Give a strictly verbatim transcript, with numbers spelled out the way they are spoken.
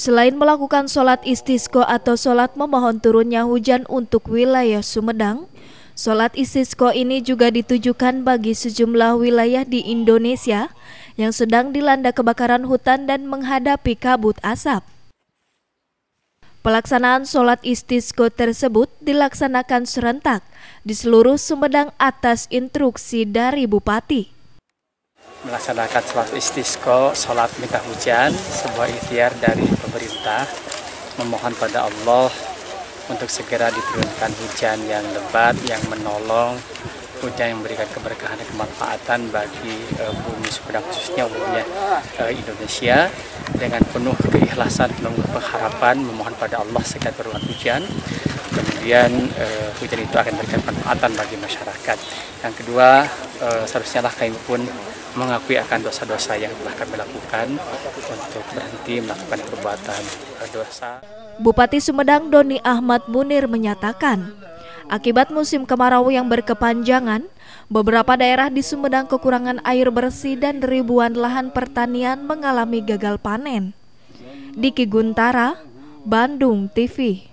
Selain melakukan sholat istisqa atau sholat memohon turunnya hujan untuk wilayah Sumedang, sholat istisqa ini juga ditujukan bagi sejumlah wilayah di Indonesia yang sedang dilanda kebakaran hutan dan menghadapi kabut asap. Pelaksanaan sholat istisqa tersebut dilaksanakan serentak di seluruh Sumedang atas instruksi dari Bupati. Melaksanakan sholat istisqa, sholat minta hujan, sebuah ikhtiar dari pemerintah memohon pada Allah untuk segera diturunkan hujan yang lebat, yang menolong, hujan yang memberikan keberkahan dan kemanfaatan bagi uh, bumi Sumedang, khususnya umumnya uh, Indonesia. Dengan penuh keikhlasan, penuh pengharapan memohon pada Allah segera turunkan hujan. Kemudian uh, hujan itu akan memberikan manfaatan bagi masyarakat. Yang kedua, uh, seharusnya lah kami pun mengakui akan dosa-dosa yang telah kami lakukan untuk berhenti melakukan perbuatan dosa. Bupati Sumedang Doni Ahmad Munir menyatakan, akibat musim kemarau yang berkepanjangan, beberapa daerah di Sumedang kekurangan air bersih dan ribuan lahan pertanian mengalami gagal panen. Diki Guntara, Bandung T V.